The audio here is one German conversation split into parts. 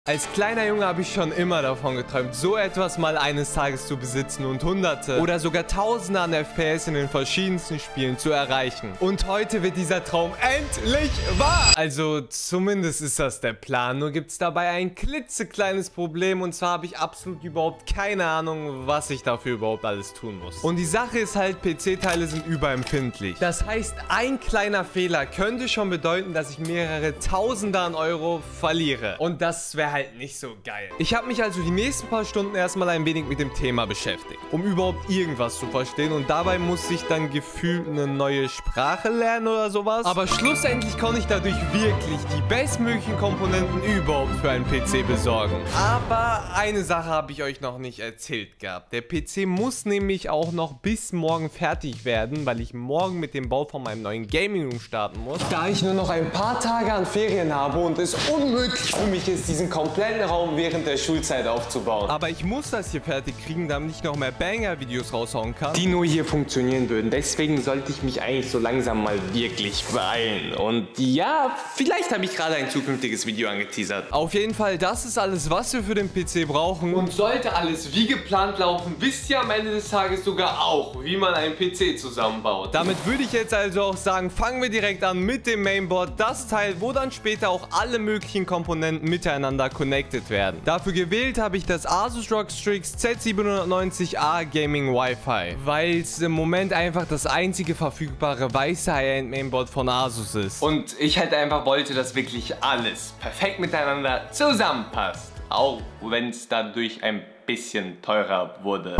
Als kleiner Junge habe ich schon immer davon geträumt, so etwas mal eines Tages zu besitzen und Hunderte oder sogar Tausende an FPS in den verschiedensten Spielen zu erreichen. Und heute wird dieser Traum endlich wahr! Also zumindest ist das der Plan, nur gibt es dabei ein klitzekleines Problem und zwar habe ich absolut überhaupt keine Ahnung, was ich dafür überhaupt alles tun muss. Und die Sache ist halt, PC-Teile sind überempfindlich. Das heißt, ein kleiner Fehler könnte schon bedeuten, dass ich mehrere Tausende an Euro verliere. Und das wäre halt nicht so geil. Ich habe mich also die nächsten paar Stunden erstmal ein wenig mit dem Thema beschäftigt, um überhaupt irgendwas zu verstehen, und dabei musste ich dann gefühlt eine neue Sprache lernen oder sowas. Aber schlussendlich konnte ich dadurch wirklich die bestmöglichen Komponenten überhaupt für einen PC besorgen. Aber eine Sache habe ich euch noch nicht erzählt gehabt. Der PC muss nämlich auch noch bis morgen fertig werden, weil ich morgen mit dem Bau von meinem neuen Gaming Room starten muss. Da ich nur noch ein paar Tage an Ferien habe und es unmöglich für mich ist, diesen kompletten Raum während der Schulzeit aufzubauen. Aber ich muss das hier fertig kriegen, damit ich noch mehr Banger-Videos raushauen kann, die nur hier funktionieren würden. Deswegen sollte ich mich eigentlich so langsam mal wirklich beeilen. Und ja, vielleicht habe ich gerade ein zukünftiges Video angeteasert. Auf jeden Fall, das ist alles, was wir für den PC brauchen. Und sollte alles wie geplant laufen, wisst ihr am Ende des Tages sogar auch, wie man einen PC zusammenbaut. Damit würde ich jetzt also auch sagen, fangen wir direkt an mit dem Mainboard. Das Teil, wo dann später auch alle möglichen Komponenten miteinander connected werden. Dafür gewählt habe ich das Asus ROG Strix Z790A Gaming Wi-Fi, weil es im Moment einfach das einzige verfügbare weiße High-End Mainboard von Asus ist. Und ich halt einfach wollte, dass wirklich alles perfekt miteinander zusammenpasst. Auch wenn es dadurch ein bisschen teurer wurde.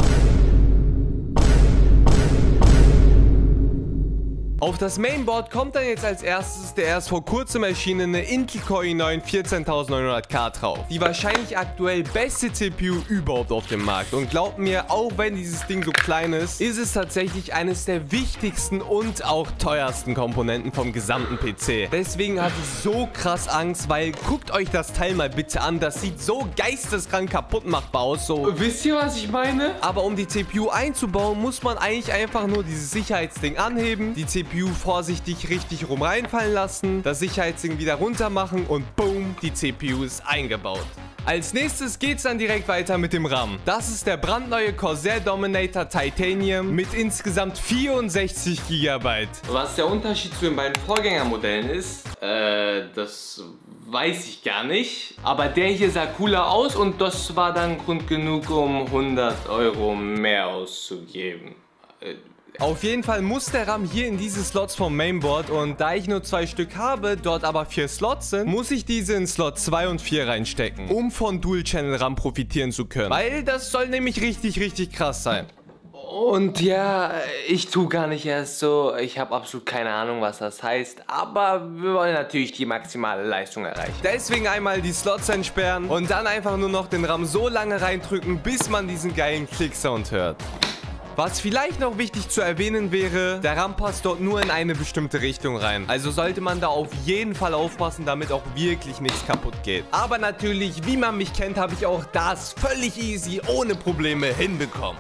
Auf das Mainboard kommt dann jetzt als erstes der erst vor kurzem erschienene Intel Core i9 14900K drauf. Die wahrscheinlich aktuell beste CPU überhaupt auf dem Markt. Und glaubt mir, auch wenn dieses Ding so klein ist, ist es tatsächlich eines der wichtigsten und auch teuersten Komponenten vom gesamten PC. Deswegen hatte ich so krass Angst, weil guckt euch das Teil mal bitte an. Das sieht so geisteskrank kaputt machbar aus. So. Wisst ihr, was ich meine? Aber um die CPU einzubauen, muss man eigentlich einfach nur dieses Sicherheitsding anheben, die CPU vorsichtig richtig rum reinfallen lassen, das Sicherheitsding wieder runter machen und boom, die CPU ist eingebaut. Als nächstes geht's dann direkt weiter mit dem RAM. Das ist der brandneue Corsair Dominator Titanium mit insgesamt 64 GB. Was der Unterschied zu den beiden Vorgängermodellen ist, das weiß ich gar nicht. Aber der hier sah cooler aus und das war dann Grund genug, um 100 Euro mehr auszugeben. Auf jeden Fall muss der RAM hier in diese Slots vom Mainboard, und da ich nur 2 Stück habe, dort aber 4 Slots sind, muss ich diese in Slot 2 und 4 reinstecken, um von Dual-Channel RAM profitieren zu können. Weil das soll nämlich richtig krass sein. Und ja, ich tue gar nicht erst so, ich habe absolut keine Ahnung, was das heißt, aber wir wollen natürlich die maximale Leistung erreichen. Deswegen einmal die Slots entsperren und dann einfach nur noch den RAM so lange reindrücken, bis man diesen geilen Klick-Sound hört. Was vielleicht noch wichtig zu erwähnen wäre, der RAM passt dort nur in eine bestimmte Richtung rein. Also sollte man da auf jeden Fall aufpassen, damit auch wirklich nichts kaputt geht. Aber natürlich, wie man mich kennt, habe ich auch das völlig easy, ohne Probleme hinbekommen.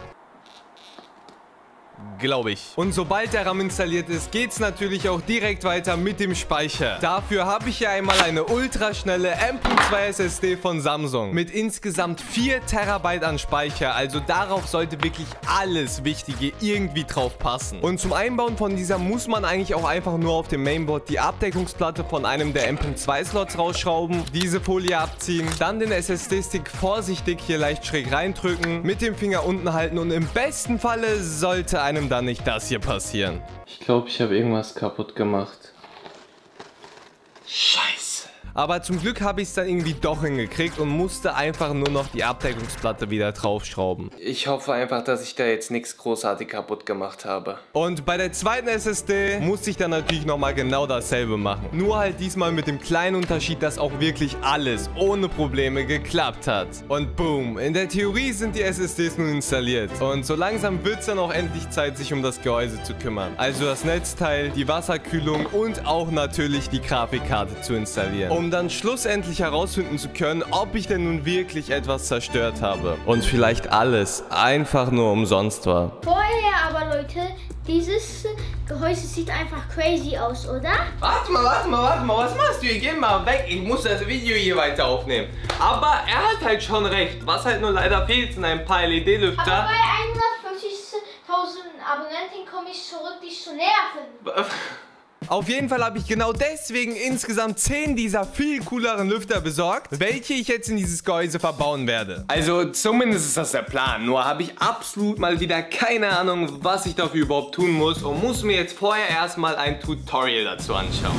Glaube ich. Und sobald der RAM installiert ist, geht es natürlich auch direkt weiter mit dem Speicher. Dafür habe ich hier einmal eine ultraschnelle M.2 SSD von Samsung mit insgesamt 4 TB an Speicher. Also darauf sollte wirklich alles Wichtige irgendwie drauf passen. Und zum Einbauen von dieser muss man eigentlich auch einfach nur auf dem Mainboard die Abdeckungsplatte von einem der M.2 Slots rausschrauben, diese Folie abziehen, dann den SSD-Stick vorsichtig hier leicht schräg reindrücken, mit dem Finger unten halten und im besten Falle sollte einem dann nicht das hier passieren. Ich glaube, ich habe irgendwas kaputt gemacht. Scheiße. Aber zum Glück habe ich es dann irgendwie doch hingekriegt und musste einfach nur noch die Abdeckungsplatte wieder draufschrauben. Ich hoffe einfach, dass ich da jetzt nichts großartig kaputt gemacht habe. Und bei der zweiten SSD musste ich dann natürlich nochmal genau dasselbe machen. Nur halt diesmal mit dem kleinen Unterschied, dass auch wirklich alles ohne Probleme geklappt hat. Und boom, in der Theorie sind die SSDs nun installiert. Und so langsam wird es dann auch endlich Zeit, sich um das Gehäuse zu kümmern. Also das Netzteil, die Wasserkühlung und auch natürlich die Grafikkarte zu installieren. um dann schlussendlich herausfinden zu können, ob ich denn nun wirklich etwas zerstört habe. Und vielleicht alles einfach nur umsonst war. Vorher aber, Leute, dieses Gehäuse sieht einfach crazy aus, oder? Warte mal, was machst du hier? Geh mal weg, ich muss das Video hier weiter aufnehmen. Aber er hat halt schon recht. Was halt nur leider fehlt, sind ein paar LED-Lüfter. Aber bei 150.000 Abonnenten komme ich zurück, dich zu nerven. Auf jeden Fall habe ich genau deswegen insgesamt 10 dieser viel cooleren Lüfter besorgt, welche ich jetzt in dieses Gehäuse verbauen werde. Also zumindest ist das der Plan, nur habe ich absolut mal wieder keine Ahnung, was ich dafür überhaupt tun muss und muss mir jetzt vorher erstmal ein Tutorial dazu anschauen.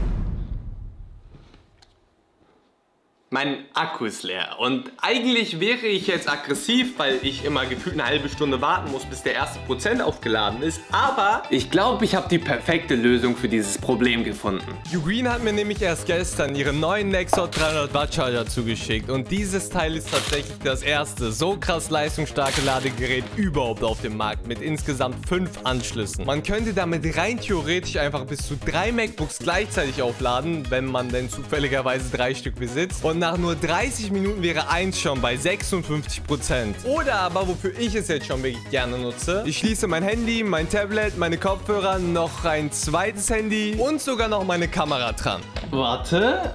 Mein Akku ist leer und eigentlich wäre ich jetzt aggressiv, weil ich immer gefühlt eine halbe Stunde warten muss, bis der erste Prozent aufgeladen ist. Aber ich glaube, ich habe die perfekte Lösung für dieses Problem gefunden. Ugreen hat mir nämlich erst gestern ihren neuen Nexot 300 Watt Charger zugeschickt und dieses Teil ist tatsächlich das erste so krass leistungsstarke Ladegerät überhaupt auf dem Markt mit insgesamt 5 Anschlüssen. Man könnte damit rein theoretisch einfach bis zu 3 MacBooks gleichzeitig aufladen, wenn man denn zufälligerweise 3 Stück besitzt. Und nach nur 30 Minuten wäre eins schon bei 56%. Oder aber, wofür ich es jetzt schon wirklich gerne nutze, ich schließe mein Handy, mein Tablet, meine Kopfhörer, noch ein zweites Handy und sogar noch meine Kamera dran. Warte,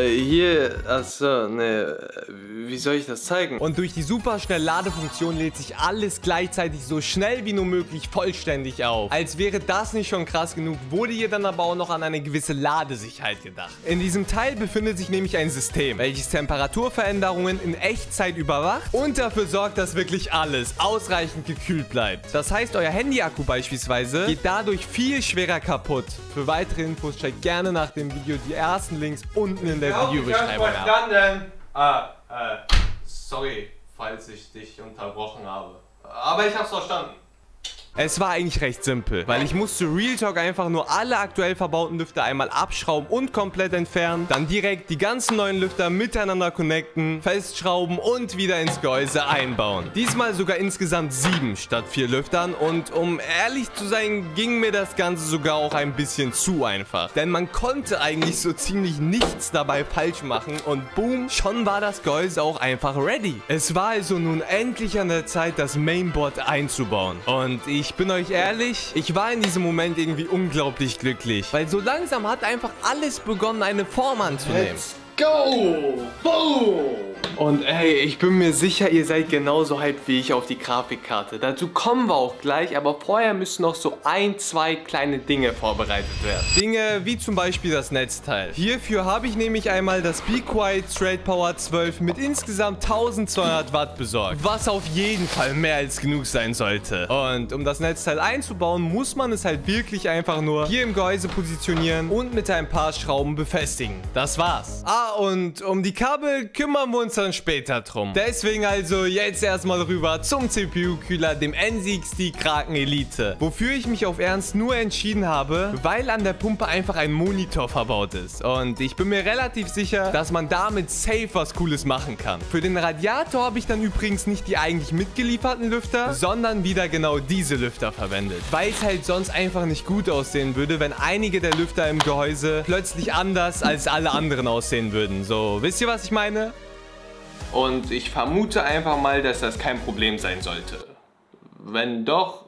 achso, ne, wie soll ich das zeigen? Und durch die superschnelle Ladefunktion lädt sich alles gleichzeitig so schnell wie nur möglich vollständig auf. Als wäre das nicht schon krass genug, wurde hier dann aber auch noch an eine gewisse Ladesicherheit gedacht. In diesem Teil befindet sich nämlich ein System, welches Temperaturveränderungen in Echtzeit überwacht und dafür sorgt, dass wirklich alles ausreichend gekühlt bleibt. Das heißt, euer Handy-Akku beispielsweise geht dadurch viel schwerer kaputt. Für weitere Infos checkt gerne nach dem Video die ersten Links unten in der Videobeschreibung ab. Sorry, falls ich dich unterbrochen habe. Aber ich hab's verstanden. Es war eigentlich recht simpel, weil ich musste Real Talk einfach nur alle aktuell verbauten Lüfter einmal abschrauben und komplett entfernen, dann direkt die ganzen neuen Lüfter miteinander connecten, festschrauben und wieder ins Gehäuse einbauen. Diesmal sogar insgesamt 7 statt 4 Lüftern und um ehrlich zu sein, ging mir das Ganze sogar auch ein bisschen zu einfach. Denn man konnte eigentlich so ziemlich nichts dabei falsch machen und boom, schon war das Gehäuse auch einfach ready. Es war also nun endlich an der Zeit, das Mainboard einzubauen. Und ich bin euch ehrlich, ich war in diesem Moment irgendwie unglaublich glücklich, weil so langsam hat einfach alles begonnen, eine Form anzunehmen. Let's go! Boom! Und ey, ich bin mir sicher, ihr seid genauso hyped wie ich auf die Grafikkarte. Dazu kommen wir auch gleich, aber vorher müssen noch so 1, 2 kleine Dinge vorbereitet werden. Dinge wie zum Beispiel das Netzteil. Hierfür habe ich nämlich einmal das Be Quiet Trade Power 12 mit insgesamt 1200 Watt besorgt, was auf jeden Fall mehr als genug sein sollte. Und um das Netzteil einzubauen, muss man es halt wirklich einfach nur hier im Gehäuse positionieren und mit ein paar Schrauben befestigen. Das war's. Und um die Kabel kümmern wir uns dann später drum. Deswegen also jetzt erstmal rüber zum CPU-Kühler, dem NZXT Kraken Elite. Wofür ich mich auf Ernst nur entschieden habe, weil an der Pumpe einfach ein Monitor verbaut ist. Und ich bin mir relativ sicher, dass man damit safe was Cooles machen kann. Für den Radiator habe ich dann übrigens nicht die eigentlich mitgelieferten Lüfter, sondern wieder genau diese Lüfter verwendet. Weil es halt sonst einfach nicht gut aussehen würde, wenn einige der Lüfter im Gehäuse plötzlich anders als alle anderen aussehen würden. So, wisst ihr, was ich meine? Und ich vermute einfach mal, dass das kein Problem sein sollte. Wenn doch,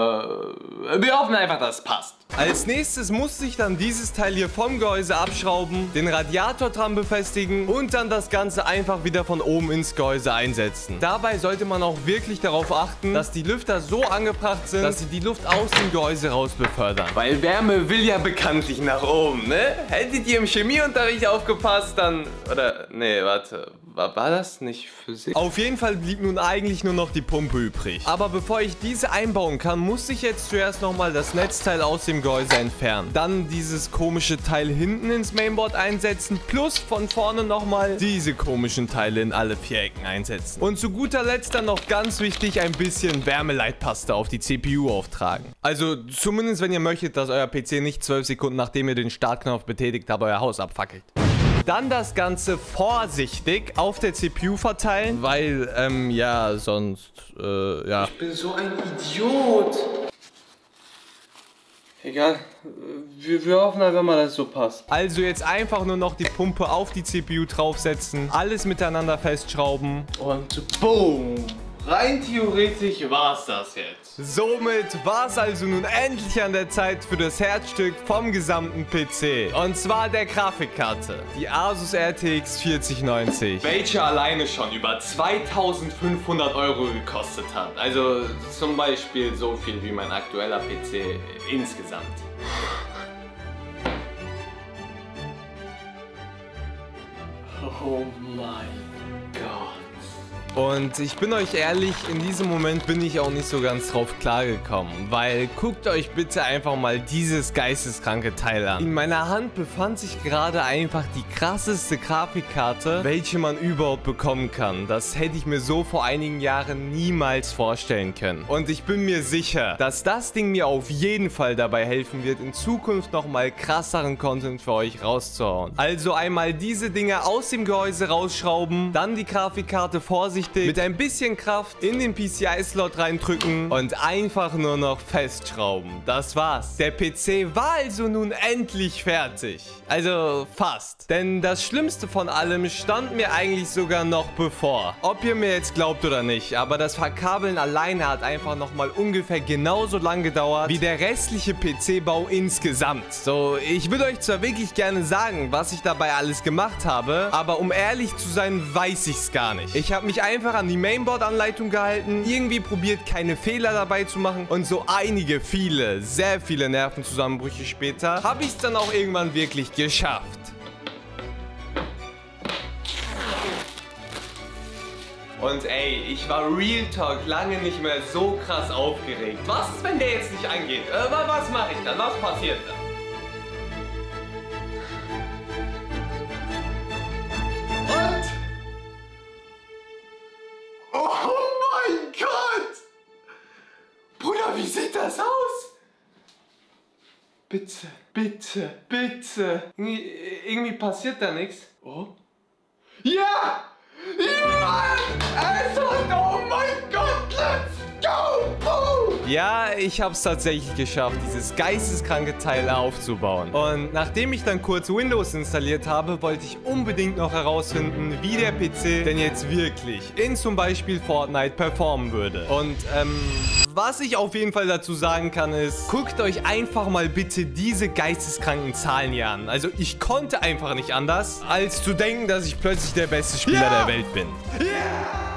wir hoffen einfach, dass es passt. Als nächstes musste ich dann dieses Teil hier vom Gehäuse abschrauben, den Radiator dran befestigen und dann das Ganze einfach wieder von oben ins Gehäuse einsetzen. Dabei sollte man auch wirklich darauf achten, dass die Lüfter so angebracht sind, dass sie die Luft aus dem Gehäuse raus befördern. Weil Wärme will ja bekanntlich nach oben, ne? Hättet ihr im Chemieunterricht aufgepasst, dann... Oder, nee, warte... War das nicht Physik? Auf jeden Fall blieb nun eigentlich nur noch die Pumpe übrig. Aber bevor ich diese einbauen kann, muss ich jetzt zuerst nochmal das Netzteil aus dem Gehäuse entfernen. Dann dieses komische Teil hinten ins Mainboard einsetzen, plus von vorne nochmal diese komischen Teile in alle 4 Ecken einsetzen. Und zu guter Letzt dann noch ganz wichtig, ein bisschen Wärmeleitpaste auf die CPU auftragen. Also zumindest, wenn ihr möchtet, dass euer PC nicht 12 Sekunden nachdem ihr den Startknopf betätigt habt, euer Haus abfackelt. Dann das Ganze vorsichtig auf der CPU verteilen, weil, ja, sonst, ja. Ich bin so ein Idiot. Egal. Wir hoffen einfach mal, dass es so passt. Also jetzt einfach nur noch die Pumpe auf die CPU draufsetzen, alles miteinander festschrauben. Und boom! Rein theoretisch war's das jetzt. Somit war es also nun endlich an der Zeit für das Herzstück vom gesamten PC. Und zwar der Grafikkarte. Die Asus RTX 4090. Welche alleine schon über 2500 € gekostet hat. Also zum Beispiel so viel wie mein aktueller PC insgesamt. Oh mein Gott. Und ich bin euch ehrlich, in diesem Moment bin ich auch nicht so ganz drauf klargekommen, weil guckt euch bitte einfach mal dieses geisteskranke Teil an. In meiner Hand befand sich gerade einfach die krasseste Grafikkarte, welche man überhaupt bekommen kann. Das hätte ich mir so vor einigen Jahren niemals vorstellen können. Und ich bin mir sicher, dass das Ding mir auf jeden Fall dabei helfen wird, in Zukunft nochmal krasseren Content für euch rauszuhauen. Also einmal diese Dinge aus dem Gehäuse rausschrauben, dann die Grafikkarte vorsichtig mit ein bisschen Kraft in den PCI-Slot reindrücken und einfach nur noch festschrauben. Das war's. Der PC war also nun endlich fertig. Also fast. Denn das Schlimmste von allem stand mir eigentlich sogar noch bevor. Ob ihr mir jetzt glaubt oder nicht, aber das Verkabeln alleine hat einfach nochmal ungefähr genauso lang gedauert wie der restliche PC-Bau insgesamt. So, ich würde euch zwar wirklich gerne sagen, was ich dabei alles gemacht habe, aber um ehrlich zu sein, weiß ich's gar nicht. Ich habe mich einfach an die Mainboard-Anleitung gehalten, irgendwie probiert, keine Fehler dabei zu machen und so sehr viele Nervenzusammenbrüche später, habe ich es dann auch irgendwann wirklich geschafft. Und ey, ich war Real Talk lange nicht mehr so krass aufgeregt. Was ist, wenn der jetzt nicht angeht? Was mache ich dann? Was passiert dann? Wie sieht das aus? Bitte, bitte, bitte. Irgendwie passiert da nichts. Oh. Ja! Ja! Oh mein Gott, let's go! Boom! Ja, ich habe es tatsächlich geschafft, dieses geisteskranke Teil aufzubauen. Und nachdem ich dann kurz Windows installiert habe, wollte ich unbedingt noch herausfinden, wie der PC denn jetzt wirklich in zum Beispiel Fortnite performen würde. Und was ich auf jeden Fall dazu sagen kann ist, guckt euch einfach mal bitte diese geisteskranken Zahlen hier an. Also ich konnte einfach nicht anders, als zu denken, dass ich plötzlich der beste Spieler der Welt bin. Yeah!